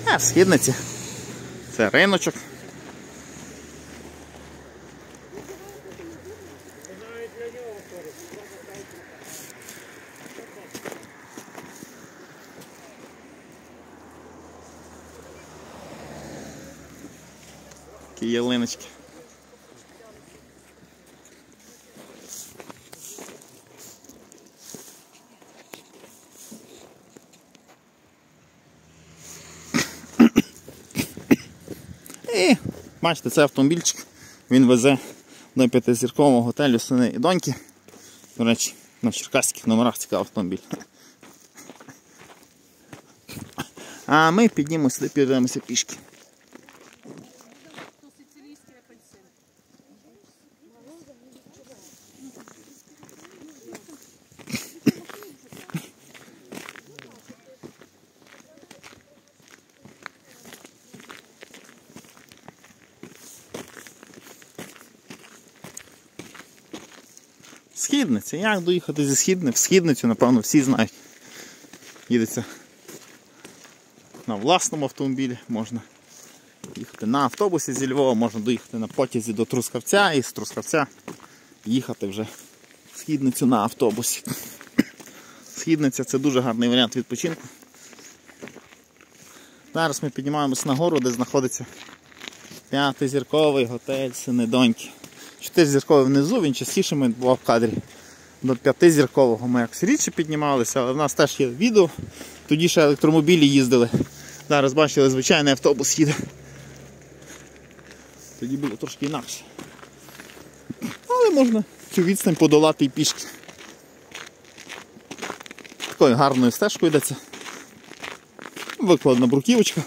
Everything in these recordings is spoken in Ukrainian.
В Східниці. Це риночок. Такі ялиночки. І, бачите, це автомобільчик, він везе до 5-зіркового готелю «Сини і доньки». До речі, на черкаських номерах цікавий автомобіль. А ми піднімемося сюди, підемося пішки. Східниця. Як доїхати зі Східниці? В Східницю, напевно, всі знають. Їдеться на власному автомобілі, можна їхати на автобусі зі Львова, можна доїхати на потязі до Трускавця і з Трускавця їхати вже в Східницю на автобусі. Східниця – це дуже гарний варіант відпочинку. Зараз ми піднімаємося на гору, де знаходиться 5-зірковий готель «Сини доньки». 4-зірковий внизу, він частіше бував в кадрі. До 5-зіркового ми якось рідше піднімалися, але в нас теж є відео. Тоді ще електромобілі їздили. Зараз бачили, звичайний автобус їде. Тоді було трошки інакше. Але можна цю відстань подолати і пішки. Такою гарною стежкою йдеться. Викладена бруківочка.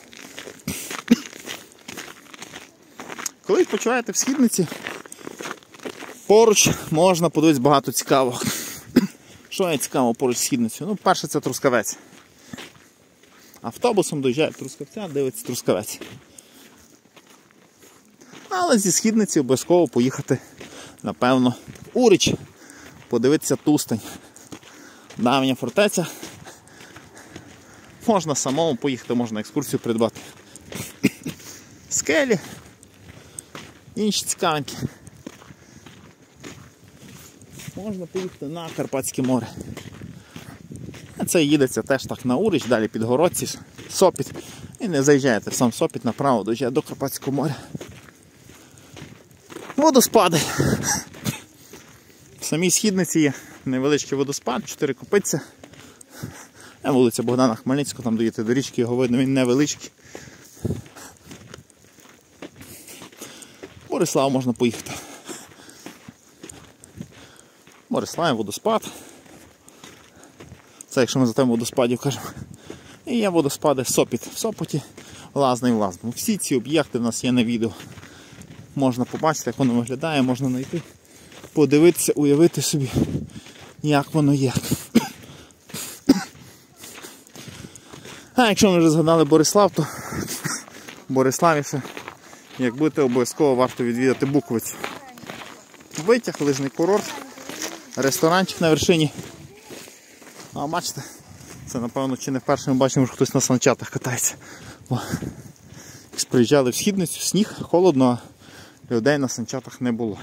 Коли відпочиваєте в Східниці, поруч можна подивитися багато цікавого. Що є цікаво поруч з Східницею? Ну, перше, це Трускавець. Автобусом доїжджає до Трускавця, дивиться Трускавець. Але зі Східниці обов'язково поїхати, напевно, в Урич, подивитися Тустань. Давня фортеця. Можна самому поїхати, можна екскурсію придбати. Скелі. Інші цікавинки. Можна поїхати на Карпатське море. А це їдеться теж так на Урич, далі Підгородці, Сопіт. І не заїжджаєте в сам Сопіт, направо доїжджаєте до Карпатського моря. Водоспади. В самій Східниці є невеличкий водоспад, 4 копиця. Вулиця Богдана Хмельницького, там доїдете до річки, його видно, він невеличкий. Борислав можна поїхати. Борислав, водоспад. Це якщо ми за тему водоспадів кажемо. І є водоспади Сопіт. В Сопоті, Лазний в Лазному. Всі ці об'єкти в нас є на відео. Можна побачити, як воно виглядає, можна знайти, подивитися, уявити собі, як воно є. А якщо ми вже згадали Борислав, то в Бориславі ще, як будете, обов'язково варто відвідати Буковицю. Витяг, лижний курорт, ресторанчик на вершині. А бачите, це напевно чи не вперше ми бачимо, що хтось на санчатах катається. Бо приїжджали в Східницю, сніг, холодно, а людей на санчатах не було.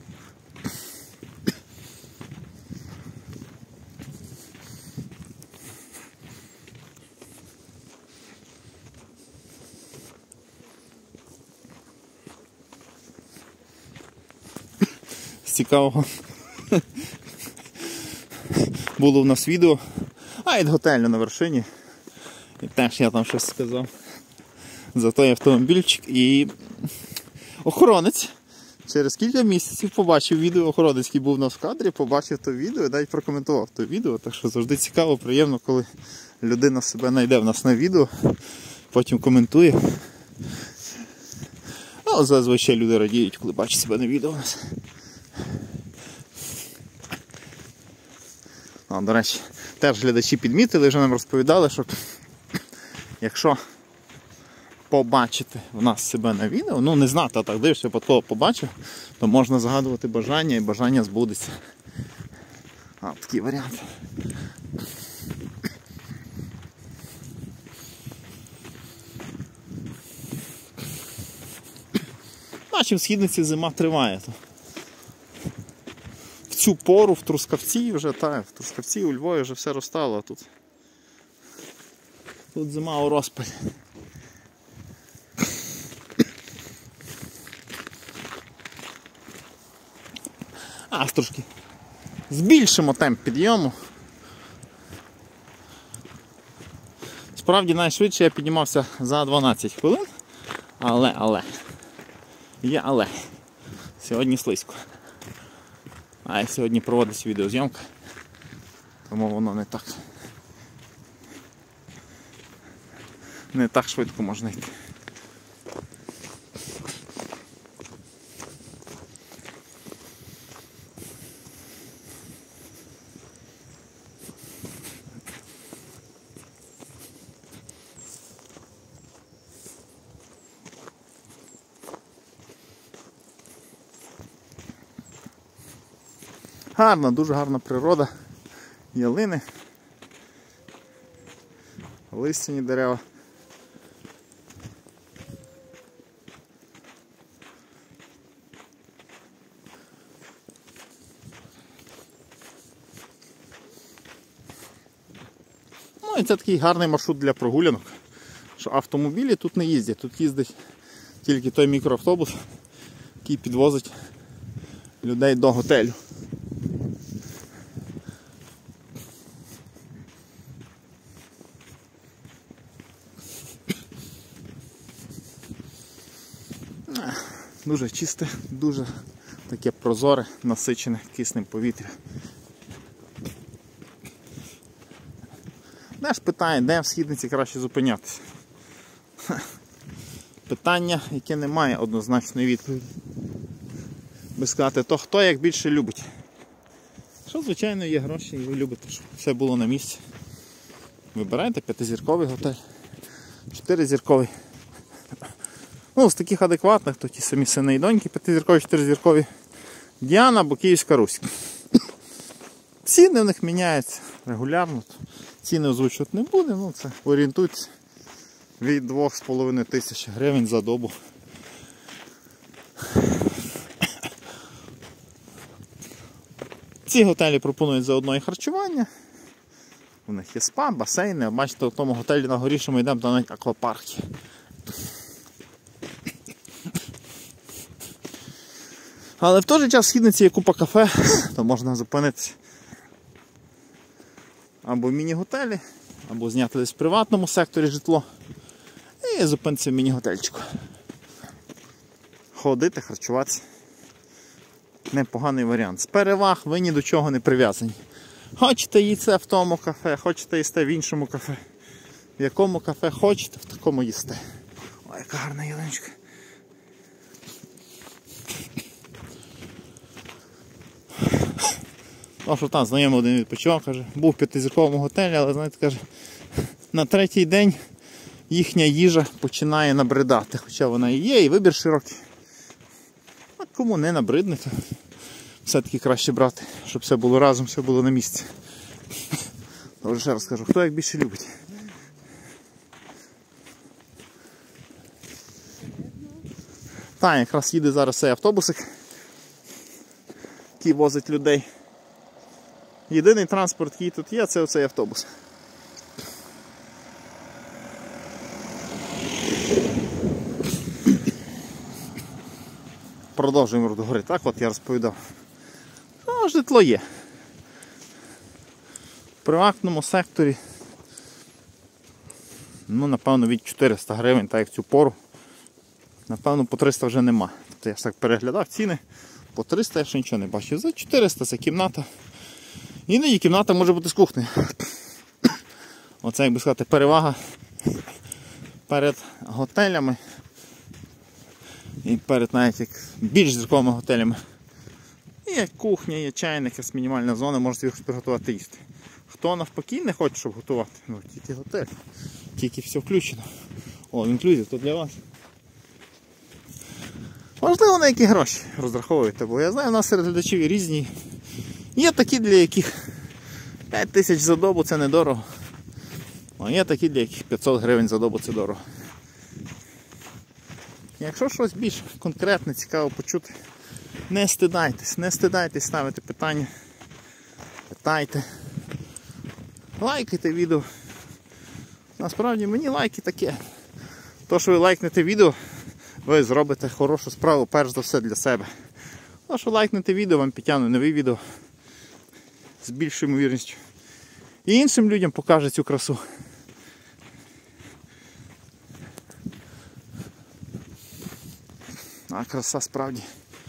Цікавого було в нас відео, від готелю на вершині, і теж я там щось сказав за той автомобільчик, і охоронець через кілька місяців побачив відео, охоронець, який був у нас в кадрі, побачив то відео і навіть прокоментував то відео, так що завжди цікаво, приємно, коли людина себе знайде в нас на відео, потім коментує. Але зазвичай люди радіють, коли бачать себе на відео у нас. До речі, теж глядачі підмітили, вже нам розповідали, що якщо побачити в нас себе на відео, ну не знати, а так дивишся, випадково побачив, то можна загадувати бажання і бажання збудеться. Такий варіант. бачимо, в Східниці зима триває. В цю пору, в Трускавці вже, в Трускавці, у Львові вже все розстало, а тут зима у розпалі. Трошки збільшимо темп підйому. Справді найшвидше я піднімався за 12 хвилин, але, сьогодні слизько. А сьогодні проводиться відеозйомка, тому воно не так швидко можна йти. Гарна, дуже гарна природа, ялини, листяні дерева. Ну і це такий гарний маршрут для прогулянок, що автомобілі тут не їздять, тут їздить тільки той мікроавтобус, який підвозить людей до готелю. Дуже чисте, дуже таке прозоре, насичене киснем повітря. Де ж питає, де в Східниці краще зупинятися? Питання, яке не має однозначної відповіді. Би сказати, то хто як більше любить. Що, звичайно, є гроші і ви любите, щоб все було на місці. Вибирайте 5-зірковий готель, 4-зірковий. Ну, з таких адекватних, то ті самі сини і доньки 5-зіркові, 4-зіркові. Діана або Київська Русь. Ціни в них міняються регулярно. Ціни озвучувати не буде, ну це орієнтується від 2,5 тисяч гривень за добу. Ці готелі пропонують заодно і харчування. У них є спа, басейни, а бачите, в тому готелі на горі, що ми йдемо, там навіть аквапарки. Але в той же час в Східниці є купа кафе, то можна зупинитися або в міні-готелі, або зняти десь в приватному секторі житло і зупинитися в міні-готельчику. Ходити, харчуватися. Непоганий варіант. З переваг ви ні до чого не прив'язані. Хочете їсти в тому кафе, хочете їсти в іншому кафе. В якому кафе хочете, в такому їсти. Ой, яка гарна ялиночка. А що там знайомий один відпочивав, каже, був в 5-зірковому готелі, але, знаєте, каже, на 3-й день їхня їжа починає набридати, хоча вона і є, і вибір широкий. А кому не набридне, то все-таки краще брати, щоб все було разом, все було на місці. Тож ще раз кажу, хто як більше любить. Так, якраз їде зараз цей автобусик, який возить людей. Єдиний транспорт, який тут є, це оцей автобус. Продовжуємо до гори. Так от я розповідав. Ну, житло є. В приватному секторі, ну, напевно, від 400 гривень, так як в цю пору. Напевно, по 300 вже нема. Тобто я ж так переглядав ціни. По 300 я ще нічого не бачив. За 400 це кімната. Іноді кімната може бути з кухнею. Оце, як би сказати, перевага перед готелями і перед навіть як більш зірковими готелями. Є кухня, є чайник, є мінімальна зона, можете їх приготувати їсти. Хто навпаки не хоче, щоб готувати, ну тільки готель, тільки все включено. О, інклюзив, то для вас. Важливо, на які гроші розраховуєте, бо я знаю, у нас серед глядачів різні. Є такі, для яких 5 тисяч за добу це недорого. А є такі, для яких 500 гривень за добу це дорого. Якщо щось більш конкретне, цікаво почути, не стидайтесь ставити питання, питайте, лайкайте відео. Насправді мені лайки таке. То, що ви лайкнете відео, ви зробите хорошу справу, перш за все для себе. То, що лайкнете відео, вам підтягне нові відео з більшою ймовірністю. І іншим людям покаже цю красу. А краса справді.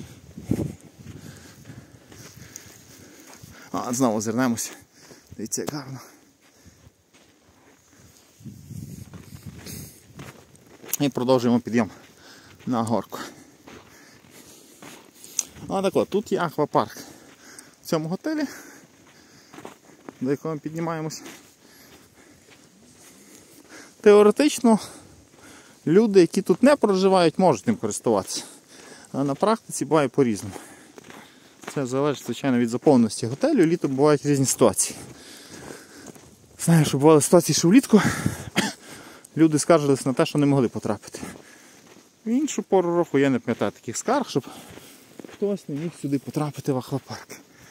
А, знову озирнемося. Дивіться, як гарно. І продовжуємо підйом на горку. А так от, тут є аквапарк. В цьому готелі, до якого ми піднімаємося. Теоретично люди, які тут не проживають, можуть ним користуватися. А на практиці буває по-різному. Це залежить, звичайно, від заповненості готелю. Літом бувають різні ситуації. Знаю, що бували ситуації, що влітку люди скаржились на те, що не могли потрапити. В іншу пору року я не пам'ятаю таких скарг, щоб хтось не міг сюди потрапити в аквапарк.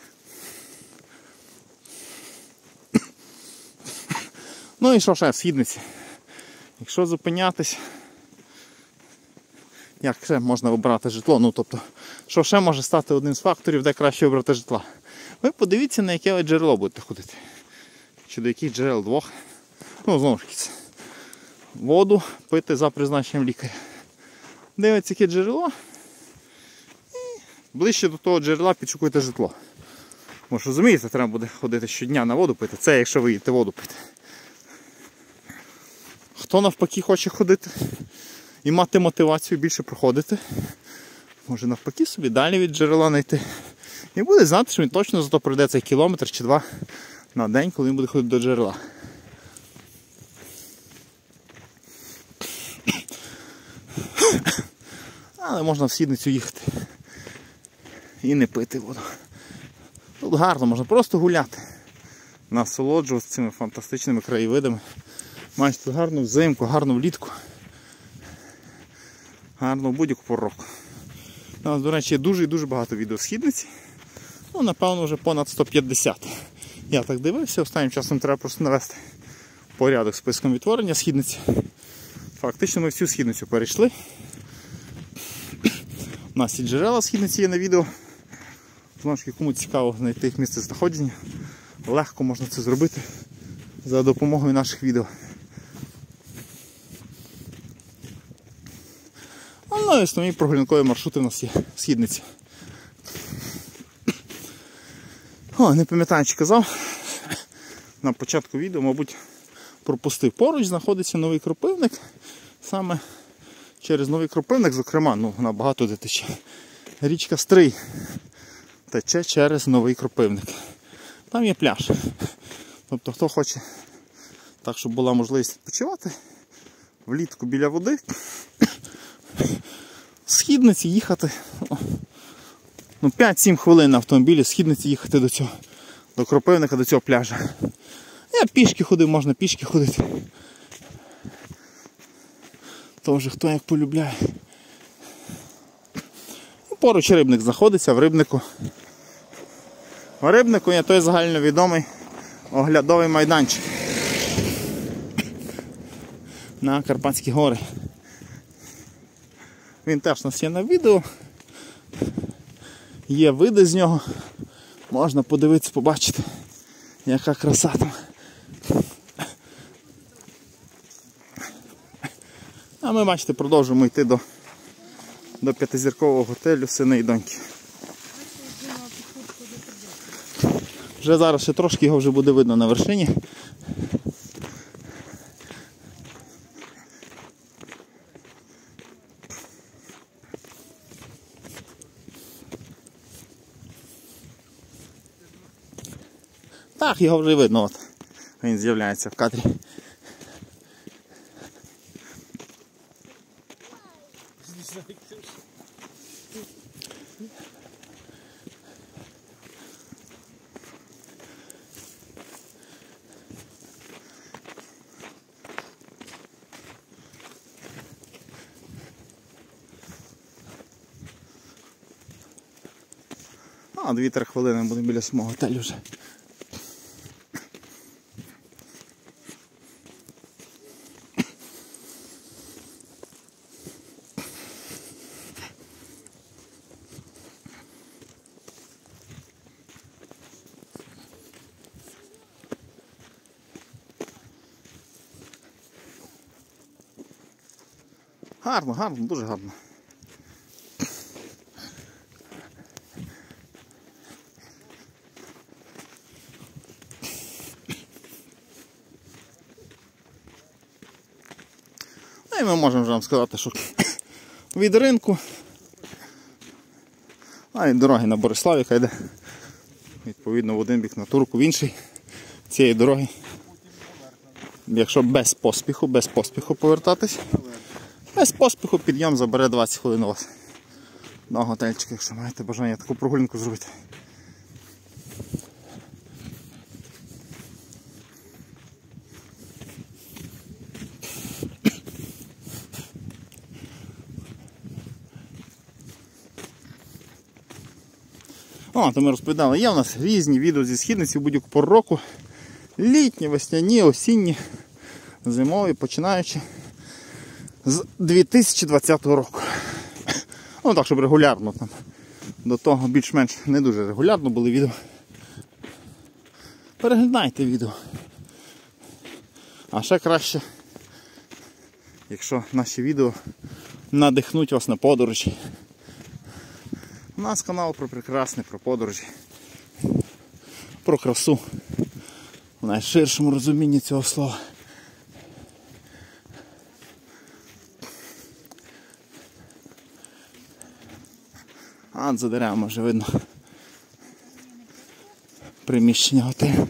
Ну і що ще в Східниці? Якщо зупинятись, як ще можна обрати житло? Ну, тобто, що ще може стати одним з факторів, де краще обрати житла? Ви подивіться, на яке ви джерело будете ходити. Чи до яких джерел двох. Ну, знову ж таки, воду пити за призначенням лікаря. Дивіться, яке джерело. І ближче до того джерела підшукуйте житло. Бо ж розумієте, треба буде ходити щодня на воду пити. Це якщо ви їдете воду пити. Хто навпаки хоче ходити і мати мотивацію більше проходити, може навпаки собі далі від джерела знайти. І буде знати, що він точно зато пройде цей кілометр чи два на день, коли він буде ходити до джерела. Але можна в Східницю їхати і не пити воду. Тут гарно, можна просто гуляти, насолоджуватися цими фантастичними краєвидами. Маєш тут гарну взимку, гарну влітку, гарну в будь-яку пору року. У нас, до речі, є дуже і дуже багато відео з Східниці. Ну, напевно, вже понад 150. Я так дивився, останнім часом треба просто навести порядок з списком відтворення Східниці. Фактично ми всю Східницю перейшли. У нас і джерела Східниці є на відео. Знову ж таки, кому цікаво знайти їх місце знаходження, легко можна це зробити за допомогою наших відео. Ну і основні прогулянкові маршрути у нас є в Східниці. О, не пам'ятаю, чи казав, на початку відео, мабуть, пропустив. Поруч знаходиться Новий Кропивник. Саме через Новий Кропивник, зокрема, ну, набагато де тече. Річка Стрий тече через Новий Кропивник. Там є пляж. Тобто, хто хоче так, щоб була можливість відпочивати влітку біля води, з Східниці їхати, ну, 5-7 хвилин на автомобілі, з Східниці їхати до цього, до Кропивника, до цього пляжа. Я пішки ходив, можна пішки ходити. То вже хто як полюбляє. Поруч Рибник знаходиться, в Рибнику. В Рибнику є той загальновідомий оглядовий майданчик на Карпатські гори. Він теж у нас є на відео. Є види з нього. Можна подивитися, побачити, яка краса там. А ми, бачите, продовжуємо йти до п'ятизіркового готелю Сини і доньки. Вже зараз ще трошки його вже буде видно на вершині. Так, його вже видно, от. Він з'являється в кадрі. А 2-3 хвилини будемо біля самого готелю вже. Гарно, гарно, дуже гарно. Ну і ми можемо вже вам сказати, що від ринку, а від дороги на Борислав, яка йде відповідно в один бік на Турку, в інший цієї дороги. Якщо без поспіху повертатись, без поспіху підйом забере 20 хвилин у вас до готельчика, якщо маєте бажання таку прогулянку зробити. О, то ми розповідали, є у нас різні відео зі східниці в будь-яку пору року. Літні, весняні, осінні, зимові, починаючи з 2020 року. Ну так, щоб регулярно там. До того більш-менш не дуже регулярно були відео. Переглядайте відео. А ще краще, якщо наші відео надихнуть вас на подорожі. У нас канал про прекрасне, про подорожі, про красу в найширшому розумінні цього слова. А за деревами вже видно приміщення готелю.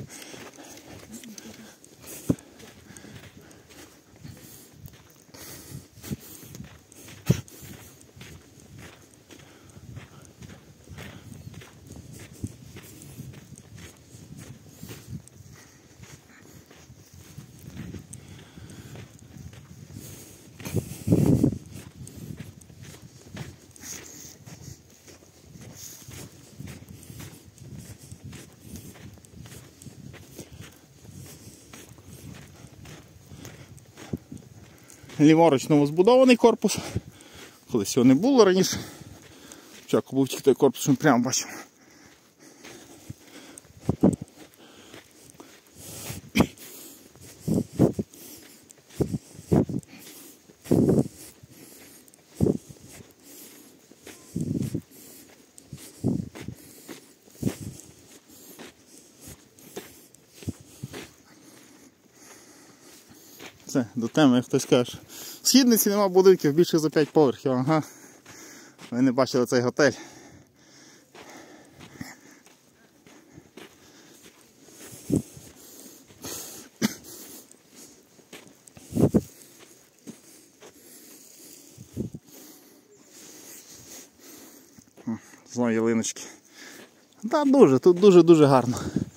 Ліворуч новозбудований корпус. Колись його не було раніше. Спочатку був тільки той корпус, що ми прямо бачимо. Це до теми, як хтось каже, в східниці нема будинків більше за 5 поверхів. Ага. Ви не бачили цей готель. Знову ялиночки. Так, дуже, тут дуже-дуже гарно.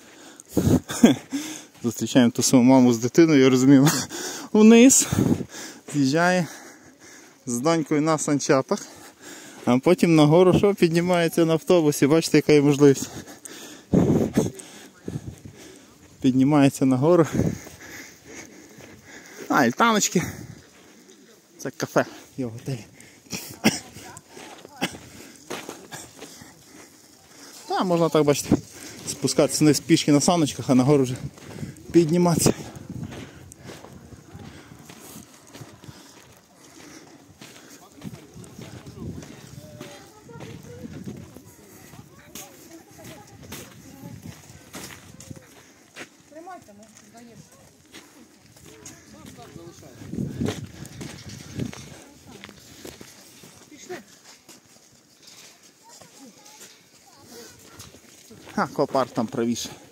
Зустрічаємо ту саму маму з дитиною, я розумію, вниз, з'їжджає з донькою на санчатах, а потім нагору що піднімається на автобусі, бачите, яка є можливість. Піднімається нагору. А, і таночки. Це кафе, є в готелі. Так, можна так, бачите, спускатися вниз пішки на саночках, а нагору вже підніматися. Аквапарк там правіше.